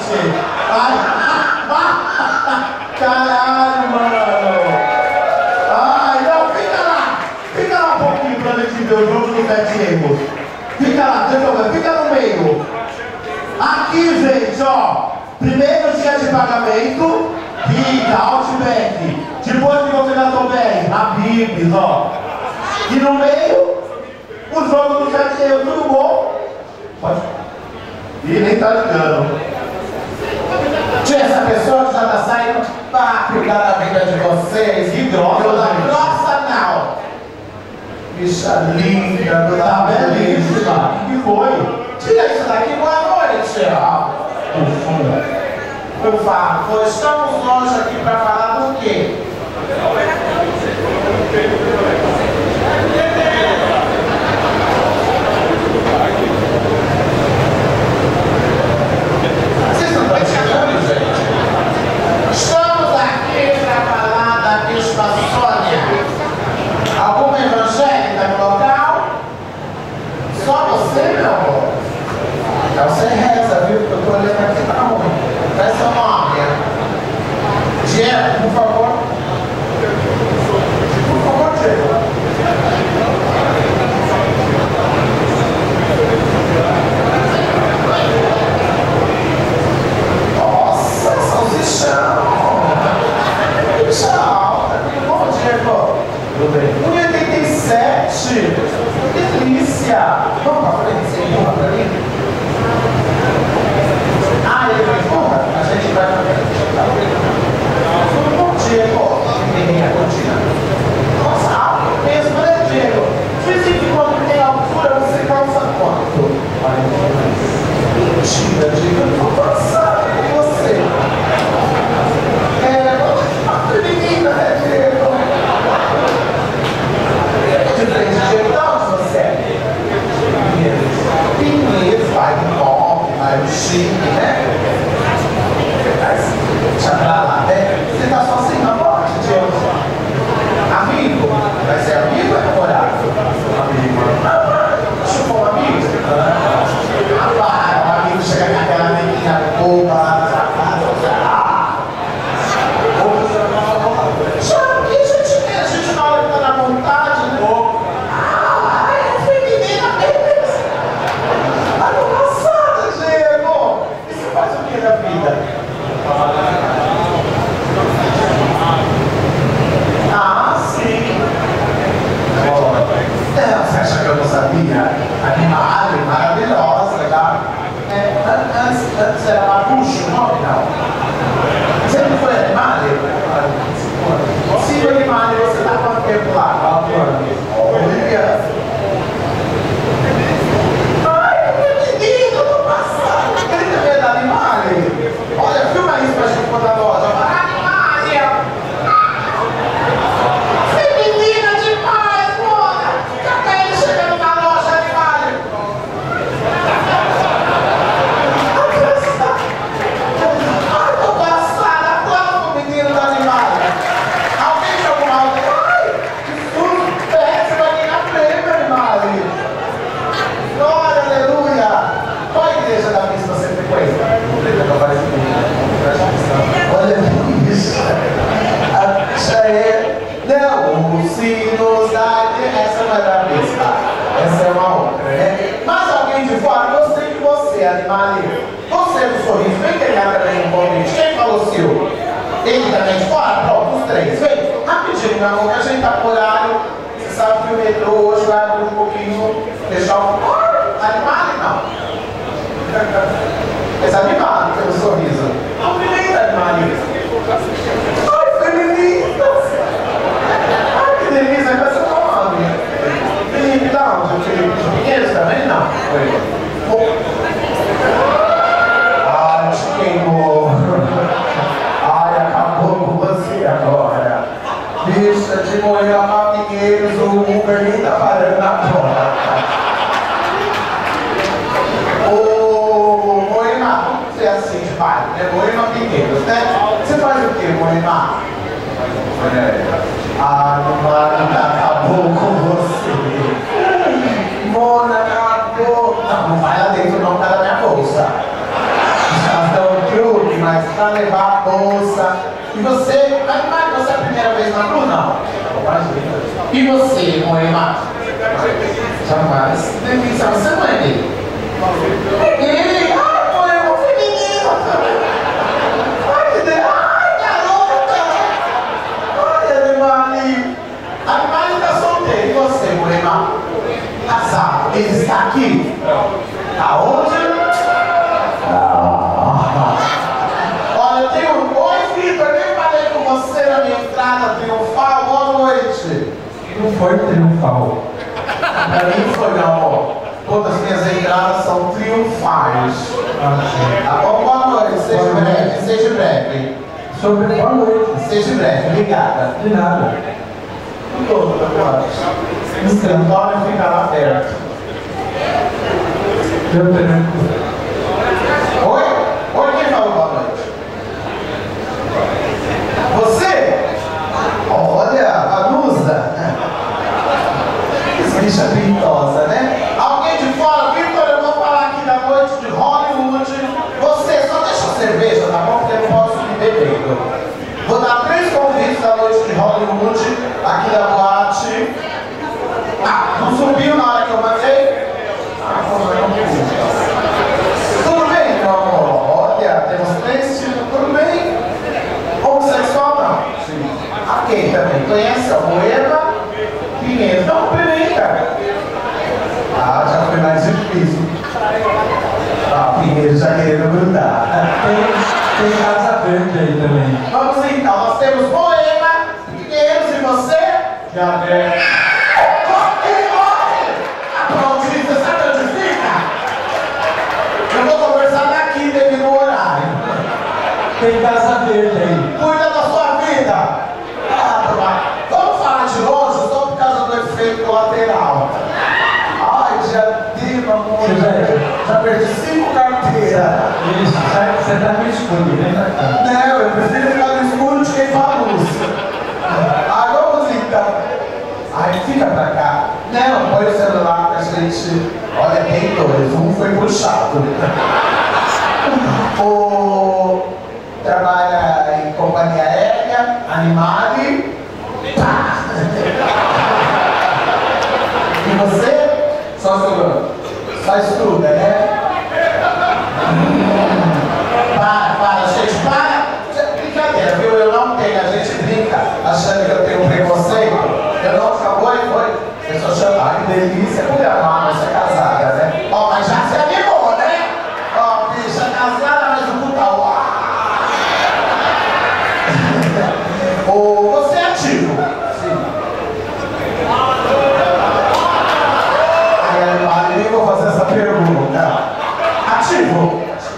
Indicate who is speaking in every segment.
Speaker 1: gente. Ai, caralho, mano. Ai, não, fica lá um pouquinho pra gente ver o jogo do 7 erros. Fica lá, deixa eu ver, fica no meio. Aqui, gente, ó. Primeiro dia de pagamento, rica, outback. Depois que você gastou bem, a Bibis, ó. E no meio, o jogo do 7 erros, tudo bom? Pode. Ih, nem tá ligando. Tinha essa pessoa que já tá saindo pra cuidar da vida de vocês. Que grossa, grossa não. Bicha linda, tá belíssima. Que foi? Tira isso daqui, boa noite. Por favor, estamos longe aqui pra falar do quê? Vocês não estão chegando, gente? Estamos aqui pra falar da Bispa Sônia. Alguma evangélica no local? Só você, meu amor? Então você reza, viu? Porque eu tô olhando aqui pra onde? Qual é seu nome? Diego, por favor. Por favor, Diego. Nossa, salsichão. Tchau. Bom, Diego. Tudo bem. 1,87. Que delícia. Vamos pra frente, você empurra pra mim? Ah, ele vai empurrar? A gente vai pra frente. Bom, Diego. Tem a cortina. Nossa, alto mesmo, né, Diego? Dizem que quando tem altura você calça quanto? Mentira, Diego. Eu tô cansado com você. É, menina, né, Diego? De frente, Diego, de onde você é? Pinheiros, vai no pop, vai no chique, né? Deixa pra lá, né? Você tá sozinho na porta, Diego? Amigo? Vai ser amigo ou é namorado? Amigo. Chupou um amigo? O amigo chega com aquela neguinha boba lá na sua casa. Chama que a gente na hora que tá na vontade, né? É feminina mesmo. Tá no passado, Diego. Isso faz o que da vida? Ah, sim. Não, você acha que eu não sabia? Animada, maravilhosa, já. Antes era Mapucho, não? Sempre foi animada? Sim, animada, você tá quanto tempo lá? 4 anos. Olha! Ai, meu menino, eu tô passado. Ele tem medo da animada? Olha, filma isso pra gente pôr na loja. Animada! Feminina demais, mona! Já tá ele chegando na loja, animada! Ai, tô passada! Aplauda o menino da animada! Alguém jogou mal? Ai, que susto! Você vai ganhar prêmio, animada! Glória, aleluia! Qual a igreja da missa você frequenta? Olha isso! A bicha é... Não, os sinos da... Essa não é da missa, essa é uma outra, né? Mas alguém de fora, gostei de você, animale. Você do sorriso, vem pegar também um convite. Quem falou seu? Ele também de fora? Pronto, os 3. Vem, rapidinho, meu amor, que a gente tá por horário. Você sabe que o metrô hoje vai abrir um pouquinho, deixar um... Animale, não. Mas animado pelo sorriso. Cumprimenta, animale. Ai, feminista! Ai, que delícia, vai ser seu nome. Felipe, da onde? Felipe de Pinheiros também? Não. Ai, te queimou. Ai, acabou com você agora. Bicha de Moinha pra Pinheiros, o Uber nem tá parando na porta. Ô, Moinha, como você é assim de bairro, né? Moinha Pinheiros, né? Você faz o quê, Moinha? Ah, Mona, acabou com você. Mona, acabou. Não, não vai lá dentro não, tá na minha bolsa. Já estão aqui pra levar a bolsa. E você, Animale, você é a primeira vez na cruz? Não. E você, Moema? Jamais. Delícia, você não é dele? Ele? Ai, Moema, feminino! Ai, que delícia! Ai, garota! Ai, Animale! Animale tá solteiro. E você, Moema? Casado. Ele está aqui? Aonde? Olha, eu tenho... Oi, Vitor, nem falei com você na minha entrada triunfal. Boa noite.
Speaker 2: Não foi triunfal.
Speaker 1: Pra mim foi, meu amor. Todas as minhas entradas são triunfais. Tá bom? Boa noite. Seja breve, seja breve.
Speaker 2: Sobre boa noite.
Speaker 1: Seja breve. Obrigada.
Speaker 2: De nada.
Speaker 1: Todo, agora. O escritório ficará aberto.
Speaker 2: Eu tenho.
Speaker 1: Oi? Oi, quem falou boa noite? Você? Olha, Vanusa. Que bicha pintosa, né? Alguém de fora? Vitor, eu vou falar aqui da noite de Hollywood. Você, só deixa a cerveja, tá bom? Porque eu não posso me bebendo. Vou dar 3 convites da noite de Hollywood aqui da boate. Ah, não subiu na hora que eu mandei? Ah, tudo bem, meu amor? Olha, temos 3 tipos, tudo bem? Homossexual não? Sim. Ok, também. Conhece a Moema? Pinheiro. Não, cumprimenta. Ah, já foi mais difícil. Ah, Pinheiro já querendo grudar.
Speaker 2: Tem casa verde aí também.
Speaker 1: Vamos então, nós temos Moema, Pinheiros e você? Já é.
Speaker 2: Tem casa verde aí.
Speaker 1: Cuida da sua vida. Ah, vamos falar de longe só por causa do efeito colateral. Ai, diadema, amor. Já perdi 5 carteiras.
Speaker 2: Isso, você tá no escuro, vem pra cá.
Speaker 1: Não, eu prefiro ficar no escuro de quem fala luz. Ai, vamos então. Ai, fica pra cá. Não, põe o celular que a gente... Olha, tem 2. Um foi puxado. Trabalha em companhia aérea, Animale. Pá! E você? Só estuda, né? Para, gente, para! Brincadeira, viu? Eu não tenho, a gente brinca achando que eu tenho um preconceito. Eu não acabou e foi. Eu sou chamada, que delícia. Como é a você é casada, né? Ó, mas já se animou, né? Ó, bicha, casada, mas o puta. Você é ativo? Sim. Nem vou fazer essa pergunta. Ativo?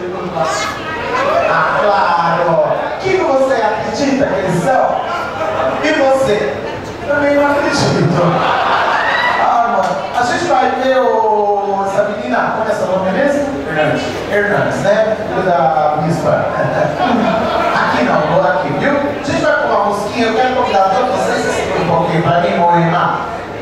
Speaker 1: Ah, claro. Que você acredita que eles são? E você? Também não acredito. Ah, mano. A gente vai ver essa menina, como é seu nome mesmo? Hernandes, né? Filho da bispa. Aqui não, vou aqui, viu? A gente vai com uma musiquinha, eu quero convidar todos vocês a seguir um pouquinho pra mim, Moema.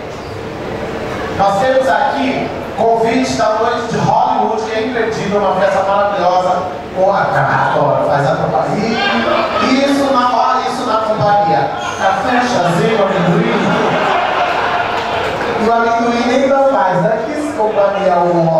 Speaker 1: Nós temos aqui convite da noite de Hollywood, que é imperdível, uma festa maravilhosa com a Cavalcante, faz a companhia. Isso na companhia. Café, chazinho, amendoim. E o amendoim nem não faz, né? Que companhia,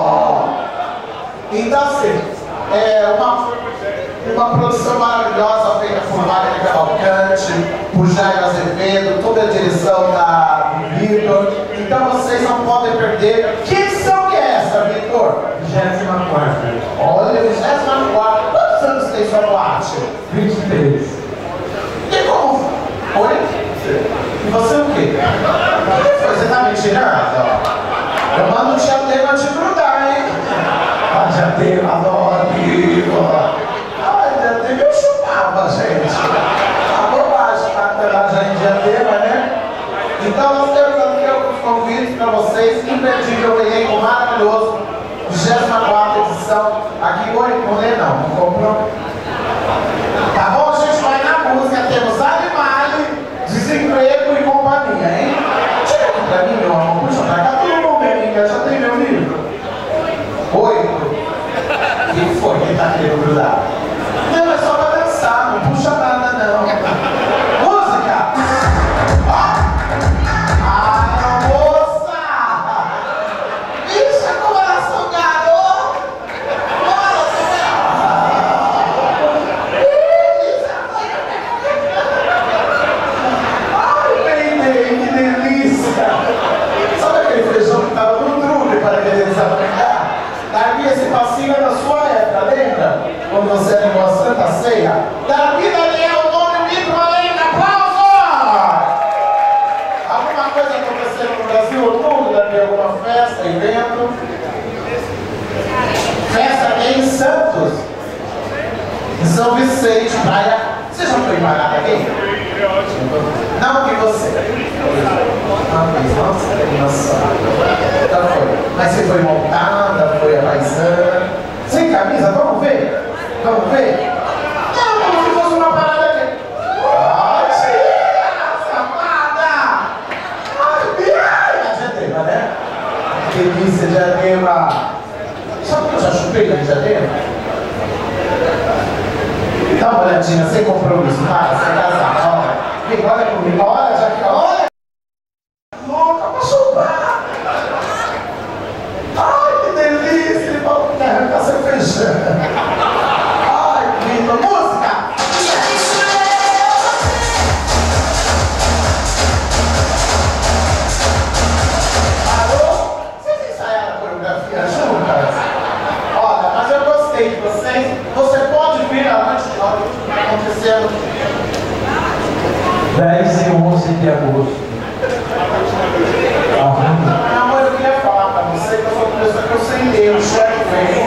Speaker 1: Então, assim, é uma produção maravilhosa feita por Vagner Cavalcante, por Jairo Azevedo, toda a direção do Vitor. Então vocês não podem perder. Que edição que é essa, Vitor?
Speaker 2: 24ª.
Speaker 1: Olha, 24ª. Quantos anos tem sua boate?
Speaker 2: 23.
Speaker 1: E como? Oi? E você o quê? O que foi? Você tá me tirando? Eu mando o diadema te grudar, hein? Ah, diadema, adoro, ai, diadema eu chupava, gente. A bobagem, tá? Já em diadema, né? Então nós temos aqui alguns convites para vocês. Imperdível elenco maravilhoso. 24ª edição. Aqui, oi, não lê não comprou. Tá bom? A gente vai na música. Temos Animale, Desemprego e Companhia, hein? Chega aqui pra mim, meu amor. Puxa pra cá, todo mundo, minha amiga. Já tem você animou a Santa Ceia. Davi, Daniel, nome, micro, além, aplauso! Alguma coisa acontecendo no Brasil ou mundo, Davi? Alguma festa, evento? Festa em Santos, em São Vicente, praia. Você já foi embargada aqui? Não que você. Nossa, que noção. Já foi. Mas você foi montada, foi a paisana. Sem camisa, vamos ver? Vamos ver? Não, como se fosse uma parada aqui. Ai, tia, safada! Ai, a diadema, né? Que delícia, diadema. Sabe que eu já chupei na diadema? Dá uma olhadinha, sem compromisso, para, sem casar, olha. Olha comigo, olha, já que olha. Louca pra chupar. Ai, que delícia, ele vai me arrancar seu feijão. Ai, que lindo, música. Parou? Vocês ensaiaram a coreografia juntas? Olha, mas eu gostei de vocês. Você pode vir à noite de olha o que está acontecendo.
Speaker 2: 10 e 11 de agosto.
Speaker 1: Meu amor, eu queria falar pra você que eu sou uma pessoa que eu sei ler, eu enxergo bem.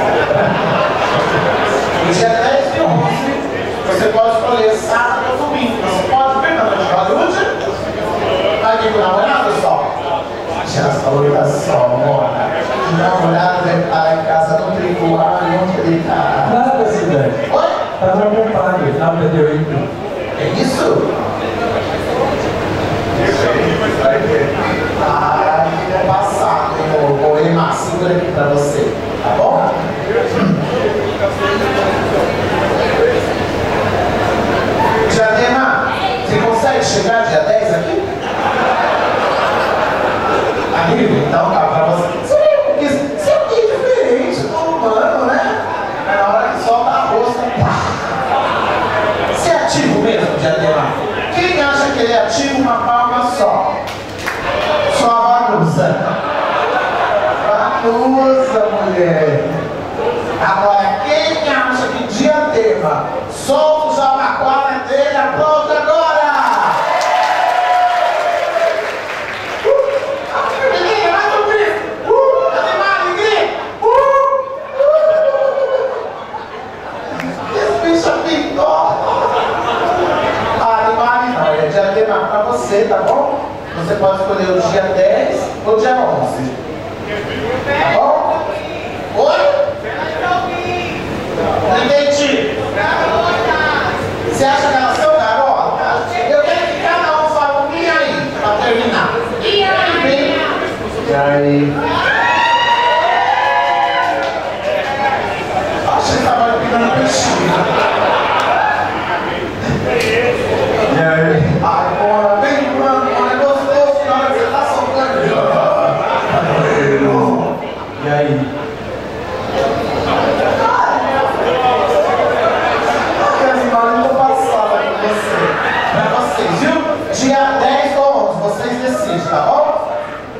Speaker 1: No dia 10 e 11, você pode escolher sábado ou domingo. Você pode vir na noite de Hollywood. Vai vir com o namorado só. Já falou da só, mona. O namorado vai estar em casa no tricolar, onde ele tá.
Speaker 2: Nada, Silvetty.
Speaker 1: Oi?
Speaker 2: Tá no acompanho, não perdeu ele.
Speaker 1: É isso? Ah, eu queria passar o poema, segura aqui pra você, tá bom? Diadema, você consegue chegar dia 10 aqui? Amigo, então tá pra você. Você é um pouquinho diferente do humano, né? É na hora que solta a rosca. Você é ativo mesmo, Diadema? Quem acha que ele é ativo, uma palma só. Só bagunça. Bagunça, mulher. Agora, quem acha que Diadema solta o jabaquara dele, aplaude agora! Menina, mais um grito! Animado, grito! Esse bicho pintou! Animado não, é Diadema pra você, tá bom? Você pode escolher o dia 10 ou o dia 11. Tá bom? Oi? Não entendi. Você acha que elas são garotas? Eu quero que cada um fale um e aí, pra terminar. E aí? E aí? Achei que tava pegando peixinho. E aí? Agora, vem, mano, é gostoso na hora que você tá soltando. E aí? Que animal, eu tô passando com você. Pra vocês, viu? Dia 10 ou 11, vocês decidem, tá bom?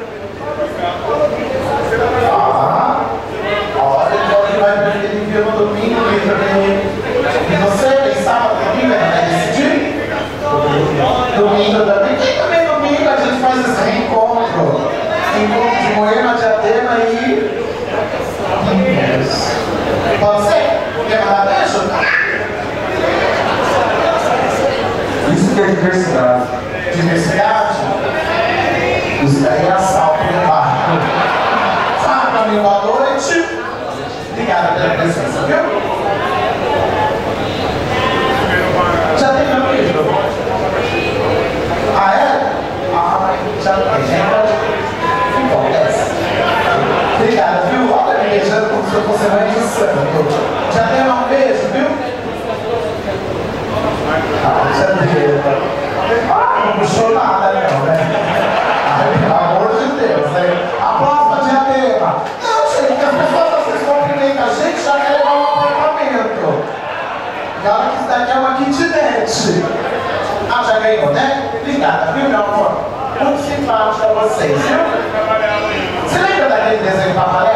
Speaker 1: Olha, então ele vai ver ele viu no domingo, ele também. E você, tem sábado, domingo, ele vai decidir? Domingo também. Quem também domingo a gente faz esse reencontro? Encontro de Moema, Diadema e... Pode ser? Quer mandar beijo?
Speaker 2: Isso que é diversidade.
Speaker 1: Diversidade? Isso daí é assalto no barco. Fala pra mim, boa noite. Obrigada pela presença, viu? Já tem meu beijo? Ah, é? Ah, já tem, gente. Bom, desce. Obrigada, viu? Olha me beijando como se eu fosse mais de santo. Já tem um beijo, viu? Ah, já deu. Ah, não puxou nada, não, né? Ai, pelo amor de Deus, né? A próxima Diadema. Não, gente, que as pessoas às vezes cumprimentam a gente já quer levar um apartamento. E olha que isso daqui é uma kitnet. Ah, já ganhou, né? Obrigada, viu, meu amor? Muito simpático a vocês, viu? Você lembra daquele desenho papai?